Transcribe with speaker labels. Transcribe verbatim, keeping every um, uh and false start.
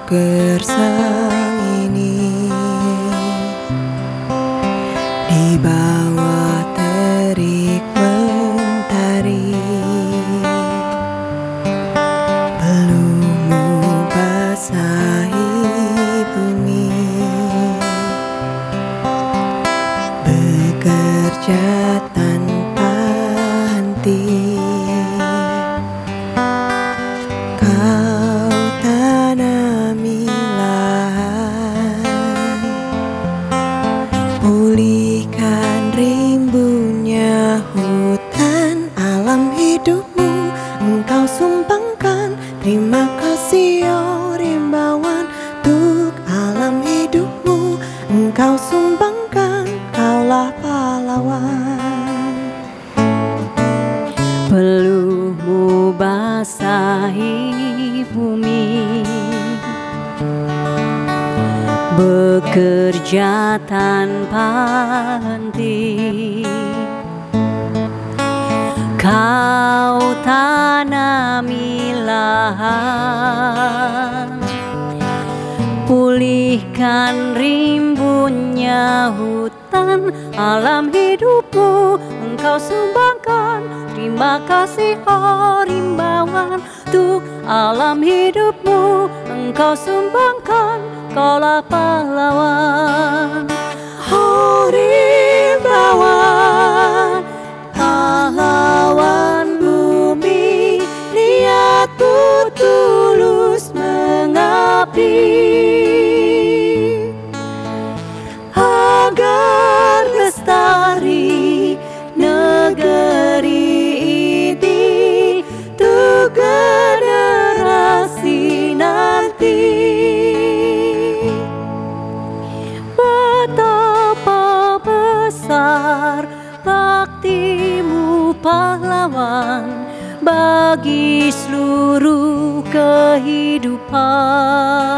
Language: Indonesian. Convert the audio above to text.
Speaker 1: gersang ini di bawah terik mentari, belum membasahi bumi, bekerja tanpa henti. Kau tanami lahan, pulihkan rimbunya hutan, alam hidupmu engkau sumbangkan. Terima kasih oh rimbawan, untuk alam hidupmu engkau sumbangkan, kaulah pahlawan.
Speaker 2: Peluhmu basahi bumi, bekerja tanpa henti. Kau tanami lahan, pulihkan rimbunnya hutan, alam hidupmu engkau sumbangkan. Terima kasih oh rimbawan, untuk alam hidupmu engkau sumbangkan, kaulah pahlawan. Oh rimbawan, pahlawan bumi, niatku tulus mengabdi agar lestari negeri ini untuk generasi nanti. Betapa besar baktimu pahlawan bagi seluruh kehidupan.